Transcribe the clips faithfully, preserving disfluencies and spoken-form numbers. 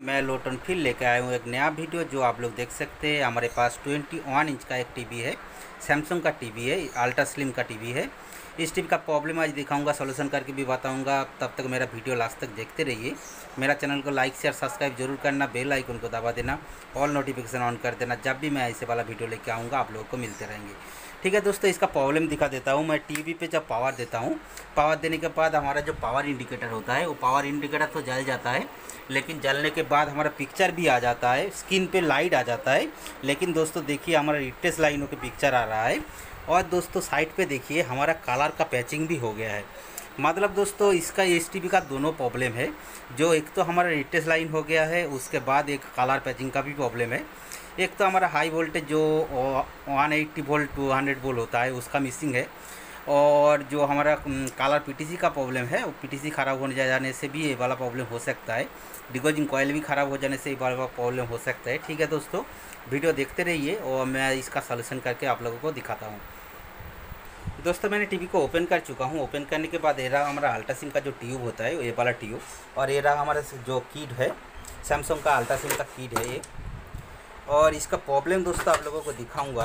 मैं लोटन फिर लेकर आया हूँ एक नया वीडियो। जो आप लोग देख सकते हैं, हमारे पास इक्कीस इंच का एक टीवी है, सैमसंग का टीवी है, अल्ट्रा स्लिम का टीवी है। इस टीवी का प्रॉब्लम आज दिखाऊंगा, सॉल्यूशन करके भी बताऊंगा। तब तक मेरा वीडियो लास्ट तक देखते रहिए। मेरा चैनल को लाइक शेयर सब्सक्राइब जरूर करना, बेल आइकन को दबा देना, ऑल नोटिफिकेशन ऑन कर देना। जब भी मैं ऐसे वाला वीडियो लेके आऊँगा आप लोगों को मिलते रहेंगे। ठीक है दोस्तों, इसका प्रॉब्लम दिखा देता हूँ। मैं टीवी पे जब पावर देता हूँ, पावर देने के बाद हमारा जो पावर इंडिकेटर होता है वो पावर इंडिकेटर तो जल जाता है, लेकिन जलने के बाद हमारा पिक्चर भी आ जाता है, स्क्रीन पे लाइट आ जाता है। लेकिन दोस्तों देखिए, हमारा रिफ्रेश लाइनों के पिक्चर आ रहा है। और दोस्तों साइड पे देखिए, हमारा कलर का पैचिंग भी हो गया है। मतलब दोस्तों इसका एस टी वी का दोनों प्रॉब्लम है। जो एक तो हमारा रिफ्रेश लाइन हो गया है, उसके बाद एक कलर पैचिंग का भी प्रॉब्लम है। एक तो हमारा हाई वोल्टेज जो एक सौ अस्सी वोल्ट टू हंड्रेड वोल्ट होता है उसका मिसिंग है। और जो हमारा कलर पीटीसी का प्रॉब्लम है, वो पीटीसी ख़राब होने जाने से भी ये वाला प्रॉब्लम हो सकता है। डिगोजिंग कॉयल भी ख़राब हो जाने से ये वाला प्रॉब्लम हो सकता है। ठीक है दोस्तों, वीडियो देखते रहिए और मैं इसका सलूशन करके आप लोगों को दिखाता हूँ। दोस्तों मैंने टीवी को ओपन कर चुका हूँ। ओपन करने के बाद ये रहा हमारा अल्ट्रा सिम का जो ट्यूब होता है, ये वाला ट्यूब। और ये रहा हमारा जो कीड है, सैमसंग का अल्ट्रा सिम का कीड है ये। और इसका प्रॉब्लम दोस्तों आप लोगों को दिखाऊंगा।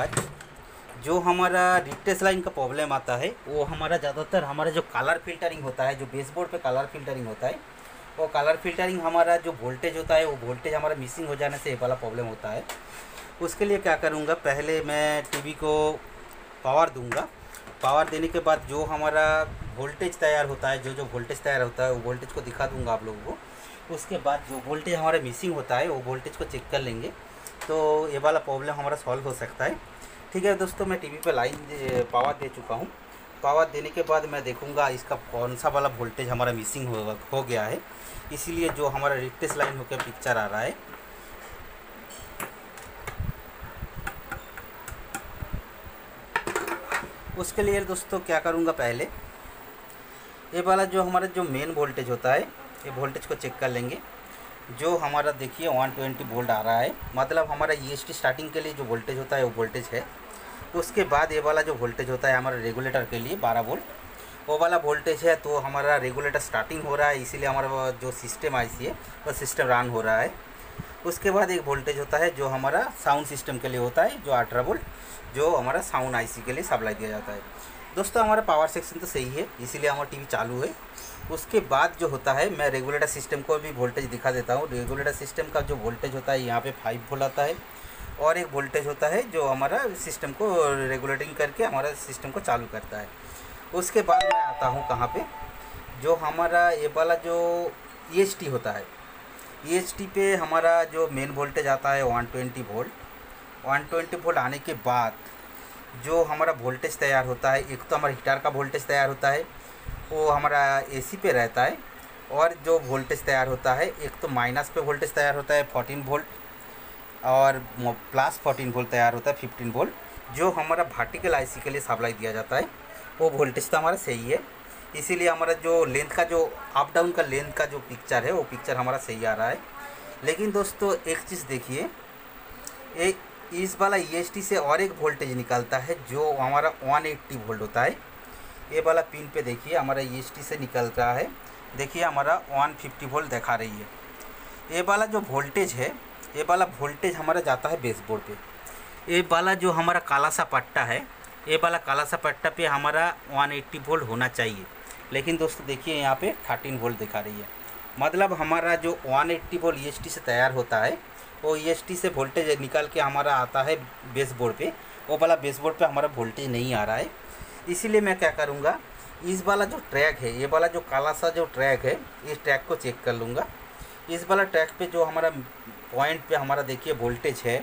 जो हमारा रिफ्रेश लाइन का प्रॉब्लम आता है, वो हमारा ज़्यादातर हमारा जो कलर फिल्टरिंग होता है, जो बेसबोर्ड पे कलर फिल्टरिंग होता है, वो कलर फिल्टरिंग हमारा जो वोल्टेज होता है, वो वोल्टेज हमारा मिसिंग हो जाने से ये वाला प्रॉब्लम होता है। उसके लिए क्या करूँगा, पहले मैं टीवी को पावर दूँगा। पावर देने के बाद जो हमारा वोल्टेज तैयार होता है, जो जो वोल्टेज तैयार होता है वो वोल्टेज को दिखा दूँगा आप लोगों को। उसके बाद जो वोल्टेज हमारा मिसिंग होता है वो वोल्टेज को चेक कर लेंगे, तो ये वाला प्रॉब्लम हमारा सॉल्व हो सकता है। ठीक है दोस्तों, मैं टीवी पे लाइन पावर दे चुका हूँ। पावर देने के बाद मैं देखूँगा इसका कौन सा वाला वोल्टेज हमारा मिसिंग हो, हो गया है। इसीलिए जो हमारा रिफ्रेश लाइन होकर पिक्चर आ रहा है। उसके लिए दोस्तों क्या करूँगा, पहले ये वाला जो हमारा जो मेन वोल्टेज होता है, ये वोल्टेज को चेक कर लेंगे। जो हमारा देखिए एक सौ बीस वोल्ट आ रहा है, मतलब हमारा ई एस टी स्टार्टिंग के लिए जो वोल्टेज होता है वो वोल्टेज है। उसके बाद ये वाला जो वोल्टेज होता है हमारा रेगुलेटर के लिए बारह वोल्ट, वो वाला वोल्टेज है। तो हमारा रेगुलेटर स्टार्टिंग हो रहा है, इसीलिए हमारा जो सिस्टम आई सी है वो सिस्टम रन हो रहा है। उसके बाद एक वोल्टेज होता है जो हमारा साउंड सिस्टम के लिए होता है, जो अठारह वोल्ट, जो हमारा साउंड आई सी के लिए सप्लाई दिया जाता है। दोस्तों हमारा पावर सेक्शन तो सही है, इसीलिए हमारा टीवी चालू है। उसके बाद जो होता है, मैं रेगुलेटर सिस्टम को भी वोल्टेज दिखा देता हूँ। रेगुलेटर सिस्टम का जो वोल्टेज होता है यहाँ पे फाइव वोल्ट आता है, और एक वोल्टेज होता है जो हमारा सिस्टम को रेगुलेटिंग करके हमारा सिस्टम को चालू करता है। उसके बाद मैं आता हूँ कहाँ पे, जो हमारा ये वाला जो ई एच टी होता है, ई एच टी पे हमारा जो मेन वोल्टेज आता है एक सौ बीस वोल्ट। एक सौ बीस वोल्ट आने के बाद जो हमारा वोल्टेज तैयार होता है, एक तो हमारा हीटर का वोल्टेज तैयार होता है, वो हमारा एसी पे रहता है। और जो वोल्टेज तैयार होता है, एक तो माइनस पे वोल्टेज तैयार होता है चौदह वोल्ट, और प्लस चौदह वोल्ट तैयार होता है पंद्रह वोल्ट, जो हमारा वर्टिकल आईसी के लिए सप्लाई दिया जाता है। वो वोल्टेज तो हमारा सही है, इसीलिए हमारा जो लेंथ का जो अप डाउन का लेंथ का जो पिक्चर है वो पिक्चर हमारा सही आ रहा है। लेकिन दोस्तों एक चीज़ देखिए, एक इस वाला ई एस टी से और एक वोल्टेज निकलता है जो हमारा एक सौ अस्सी वोल्ट होता है। ये वाला पिन पे देखिए हमारा ई एस टी से निकल रहा है, देखिए हमारा एक सौ पचास वोल्ट दिखा रही है। ये वाला जो वोल्टेज है, ये वाला वोल्टेज हमारा जाता है बेसबोर्ड पे। ये वाला जो हमारा काला सा पट्टा है, ये वाला काला सा पट्टा पे हमारा एक सौ अस्सी वोल्ट होना चाहिए। लेकिन दोस्तों देखिए यहाँ पे तेरह वोल्ट दिखा रही है। मतलब हमारा जो एक सौ अस्सी वोल्ट ई एस टी से तैयार होता है, वो ई एस टी से वोल्टेज निकाल के हमारा आता है बेसबोर्ड पे। वो वाला बेसबोर्ड पे हमारा वोल्टेज नहीं आ रहा है। इसीलिए मैं क्या करूँगा, इस वाला जो ट्रैक है, ये वाला जो काला सा जो ट्रैक है, इस ट्रैक को चेक कर लूँगा। इस वाला ट्रैक पे जो हमारा पॉइंट पे हमारा देखिए वोल्टेज है,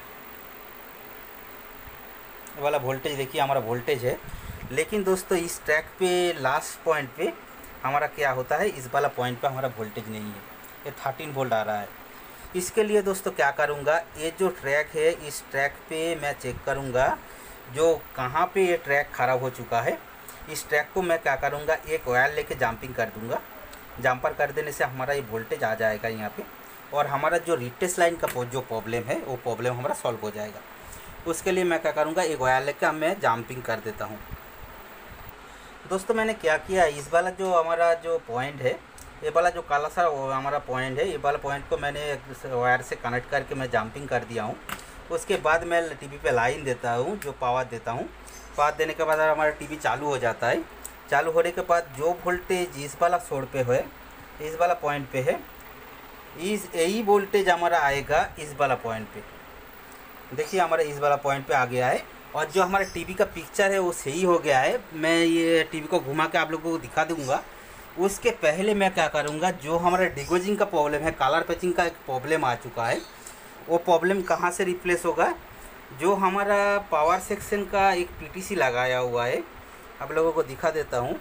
ये वाला वोल्टेज देखिए हमारा वोल्टेज है। लेकिन दोस्तों इस ट्रैक पे लास्ट पॉइंट पे हमारा क्या होता है, इस वाला पॉइंट पे हमारा वोल्टेज नहीं है, ये तेरह वोल्ट आ रहा है। इसके लिए दोस्तों क्या करूँगा, ये जो ट्रैक है, इस ट्रैक पे मैं चेक करूँगा जो कहाँ पे ये ट्रैक ख़राब हो चुका है। इस ट्रैक को मैं क्या करूँगा, एक वायर लेके जंपिंग कर दूँगा। जंपर कर देने से हमारा ये वोल्टेज आ जाएगा यहाँ पे, और हमारा जो रिफ्रेश लाइन का जो प्रॉब्लम है वो प्रॉब्लम हमारा सॉल्व हो जाएगा। उसके लिए मैं क्या करूँगा, एक वायर लेके मैं जंपिंग कर देता हूँ। दोस्तों मैंने क्या किया, इस वाला जो हमारा जो पॉइंट है, ये वाला जो काला सा वो हमारा पॉइंट है, ये वाला पॉइंट को मैंने वायर से कनेक्ट करके मैं जंपिंग कर दिया हूँ। उसके बाद मैं टीवी पे लाइन देता हूँ, जो पावर देता हूँ। पावर देने के बाद हमारा टीवी चालू हो जाता है। चालू होने के बाद जो वोल्टेज इस वाला सोर्स पे है, इस वाला पॉइंट पे है, इस यही वोल्टेज हमारा आएगा इस वाला पॉइंट पे। देखिए हमारा इस वाला पॉइंट पे आ गया है। और जो हमारा टीवी का पिक्चर है वो सही हो गया है। मैं ये टीवी को घुमा के आप लोगों को दिखा दूंगा। उसके पहले मैं क्या करूंगा, जो हमारा डिगोजिंग का प्रॉब्लम है, कलर पैचिंग का एक प्रॉब्लम आ चुका है, वो प्रॉब्लम कहाँ से रिप्लेस होगा। जो हमारा पावर सेक्शन का एक पीटीसी लगाया हुआ है, आप लोगों को दिखा देता हूँ।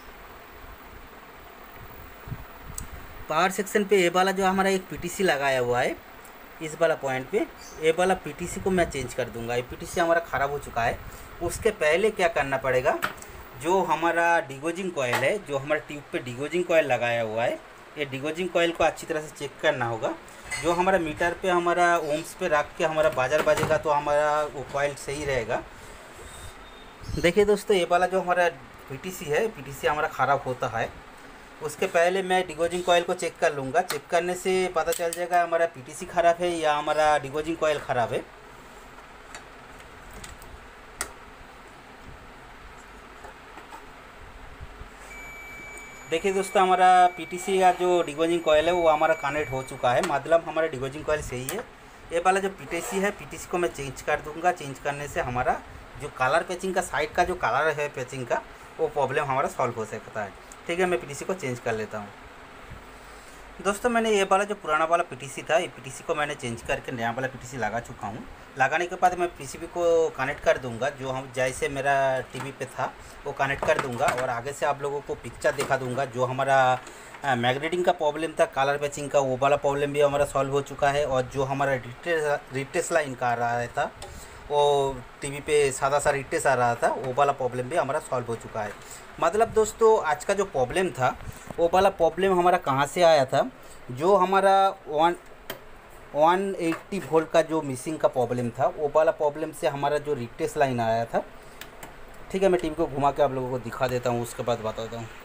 पावर सेक्शन पे ये वाला जो हमारा एक पीटीसी लगाया हुआ है, इस वाला पॉइंट पे ये वाला पीटीसी को मैं चेंज कर दूंगा। ये पीटीसी हमारा ख़राब हो चुका है। उसके पहले क्या करना पड़ेगा, जो हमारा डिगोजिंग कॉयल है, जो हमारा ट्यूब पे डिगोजिंग कॉयल लगाया हुआ है, ये डिगोजिंग कॉयल को अच्छी तरह से चेक करना होगा। जो हमारा मीटर पे हमारा ओम्स पे रख के हमारा बाजार बाजेगा तो हमारा वो कॉयल सही रहेगा। देखिए दोस्तों, ये वाला जो हमारा पीटीसी है, पीटीसी हमारा ख़राब होता है। उसके पहले मैं डिगोजिंग कॉयल को चेक कर लूँगा। चेक करने से पता चल जाएगा हमारा पीटीसी ख़राब है या हमारा डिगोजिंग कॉयल ख़राब है। देखिए दोस्तों, हमारा पीटीसी का जो डिगोजिंग कॉयल है वो हमारा कनेक्ट हो चुका है, मतलब हमारा डिगोजिंग कॉयल सही है। ये वाला जो पीटीसी है, पीटीसी को मैं चेंज कर दूंगा। चेंज करने से हमारा जो कलर पैचिंग का साइड का जो कलर है पैचिंग का, वो प्रॉब्लम हमारा सॉल्व हो सकता है। ठीक है, मैं पीटीसी को चेंज कर लेता हूँ। दोस्तों, मैंने ये वाला जो पुराना वाला पीटीसी था, ये पीटीसी को मैंने चेंज करके नया वाला पीटीसी लगा चुका हूँ। लगाने के बाद मैं पीसीबी को कनेक्ट कर दूंगा, जो हम जैसे मेरा टीवी पे था वो कनेक्ट कर दूंगा। और आगे से आप लोगों को पिक्चर दिखा दूंगा। जो हमारा मैग्नेटिंग का प्रॉब्लम था, कलर पैचिंग का, वो वाला प्रॉब्लम भी हमारा सॉल्व हो चुका है। और जो हमारा रिटेस रिटेस लाइन का आ रहा था, वो टीवी पे सादा सा रिटेस आ रहा था, वो वाला प्रॉब्लम भी हमारा सॉल्व हो चुका है। मतलब दोस्तों, आज का जो प्रॉब्लम था, वो वाला प्रॉब्लम हमारा कहाँ से आया था, जो हमारा वन वन एट्टी वोल्ट का जो मिसिंग का प्रॉब्लम था, वो वाला प्रॉब्लम से हमारा जो रिटेस लाइन आया था। ठीक है, मैं टीवी को घुमा के आप लोगों को दिखा देता हूँ, उसके बाद बताता हूँ।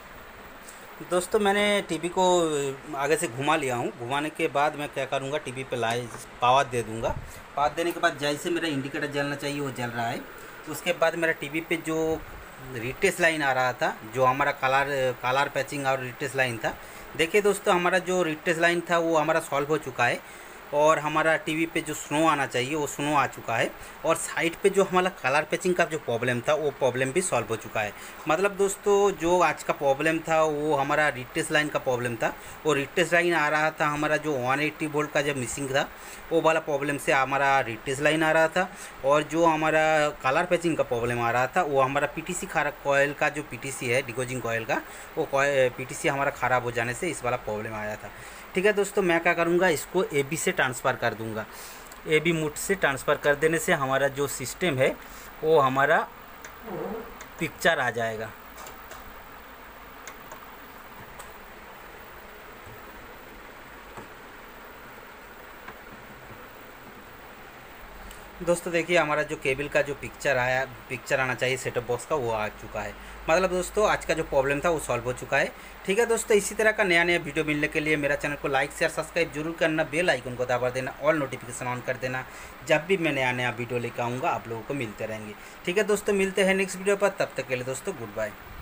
दोस्तों, मैंने टीवी को आगे से घुमा लिया हूँ। घुमाने के बाद मैं क्या करूँगा, टीवी पे लाइट पावर दे दूँगा। पावर देने के बाद जैसे मेरा इंडिकेटर जलना चाहिए वो जल रहा है। उसके बाद मेरा टीवी पे जो रिटेस लाइन आ रहा था, जो हमारा कलर कलर पैचिंग और रिटेस लाइन था, देखिए दोस्तों, हमारा जो रिटेस लाइन था वो हमारा सॉल्व हो चुका है। और हमारा टीवी पे जो स्नो आना चाहिए वो स्नो आ चुका है। और साइड पे जो हमारा कलर पैचिंग का जो प्रॉब्लम था, वो प्रॉब्लम भी सॉल्व हो चुका है। मतलब दोस्तों, जो आज का प्रॉब्लम था वो हमारा रिटेस लाइन का प्रॉब्लम था। और रिटेस लाइन आ रहा था हमारा जो वन एट्टी वोल्ट का जब मिसिंग था, वो वाला प्रॉब्लम से हमारा रिटेस लाइन आ रहा था। और जो हमारा कलर पैचिंग का प्रॉब्लम आ रहा था, वो हमारा पीटीसी खराब कॉयल का जो पीटीसी है, डिगोजिंग कॉयल का, वो पीटीसी हमारा ख़राब हो जाने से इस वाला प्रॉब्लम आया था। ठीक है दोस्तों, मैं क्या करूँगा, इसको ए बी से ट्रांसफ़र कर दूँगा। ए बी मोड से ट्रांसफ़र कर देने से हमारा जो सिस्टम है वो हमारा पिक्चर आ जाएगा। दोस्तों देखिए, हमारा जो केबल का जो पिक्चर आया पिक्चर आना चाहिए सेटअप बॉक्स का, वो आ चुका है। मतलब दोस्तों, आज का जो प्रॉब्लम था वो सॉल्व हो चुका है। ठीक है दोस्तों, इसी तरह का नया नया वीडियो मिलने के लिए मेरा चैनल को लाइक शेयर सब्सक्राइब जरूर करना। बेल आइकन को दबा देना, ऑल नोटिफिकेशन ऑन कर देना। जब भी मैं नया नया वीडियो लेकर आऊँगा आप लोगों को मिलते रहेंगे। ठीक है दोस्तों, मिलते हैं नेक्स्ट वीडियो पर। तब तक के लिए दोस्तों गुड बाय।